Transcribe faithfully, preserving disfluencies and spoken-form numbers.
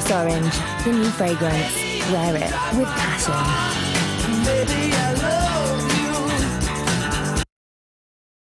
Close Orange, the new fragrance. Wear it with passion. Baby, I love